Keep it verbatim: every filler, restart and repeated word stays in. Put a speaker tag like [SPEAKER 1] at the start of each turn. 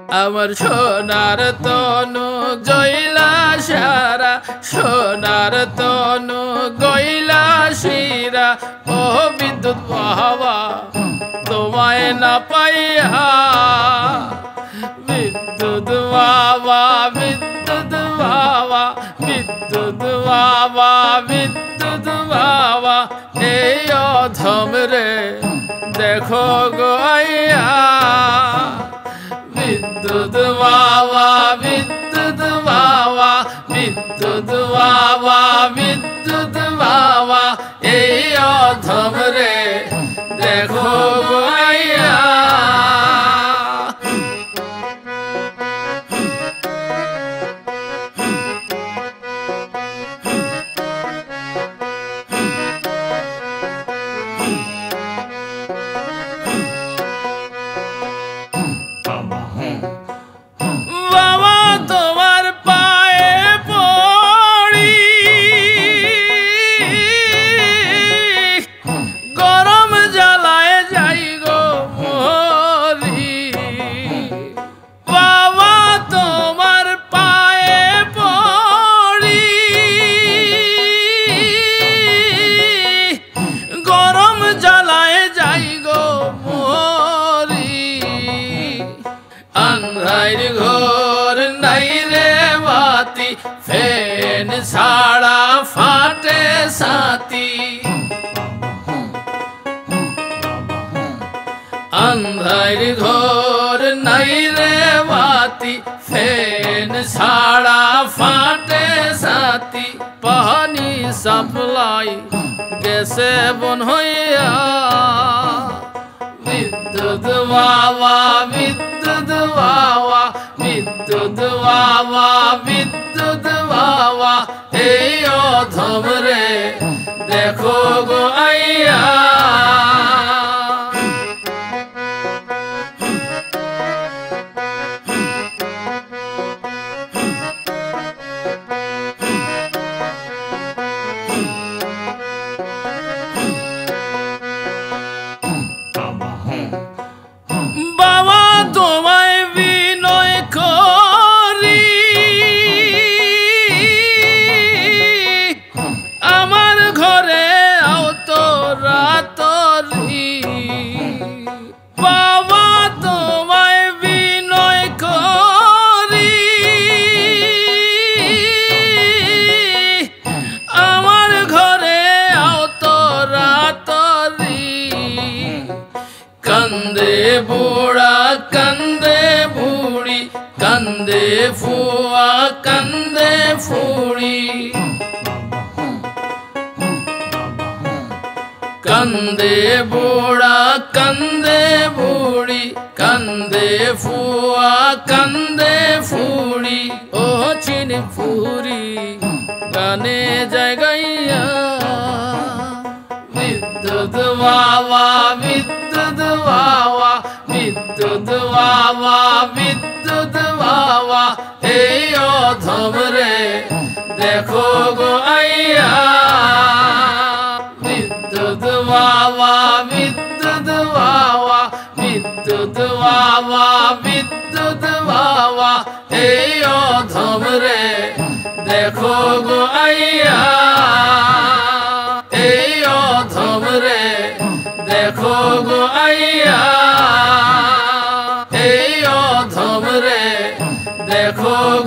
[SPEAKER 1] আমার সোনার তনু জইলা সারা সোনার তনু গইলা শিরা ও বিদ্যুৎ বাবা তোমায় না পাইয়া বিদ্যুৎ বাবা বিদ্যুৎ বাবা বিদ্যুৎ বাবা বিদ্যুৎ বাবা এই অধম রে দেখো গো আইয়া বিদ্যুৎ বাবা বিদ্যুৎ বাবা বিদ্যুৎ বাবা বিদ্যুৎ বাবা এই অধম রে দেখো গো আইয়া বাবা তোমার পায়ে পড়ি গরম জ্বালায় যাই গো মরি বাবা তোমার পায়ে পড়ি গরম জ্বালায় যাই গো মরি আন্ধার ঘর নাই রে বাতি ফেন ছাড়া ফাটে সাথী আন্ধার ঘর নাই রে বাতি ফেন ছাড়া ফাটে সাথী পানি সাপ্লাই গেছে বন হইয়া বিদ্যুৎ বাবা বিদ্যুৎ বাবা বিদ্যুৎ বাবা বিদ্যুৎ বাবা এই অধম রে দেখো গো আইয়া বাবা তোমায় বিনয় করি আমার ঘরে আও তো রাতরি বাবা তোমায় বিনয় করি আমার ঘরে আও তো রাতরি কান্দে বুড়া কান্দে বুড়ি কান্দে ফুয়া কান্দে ফুড়ি কান্দে বুড়া কান্দে বুড়ি কান্দে ফুয়া কান্দে ফুড়ি ও চিন ফুরি গানে জায়গাইয়া বিদ্যুৎ বাবা বিদ্যুৎ বাবা বিদ্যুৎ বাবা বিদ্যুৎ বাবা এই অধম রে দেখো গো আইয়া বিদ্যুৎ বাবা বিদ্যুৎ বাবা বিদ্যুৎ বাবা বিদ্যুৎ বাবা এই অধম রে দেখো গো আইয়া এই অধম রে দেখো গো আইয়া এই অধম রে দেখো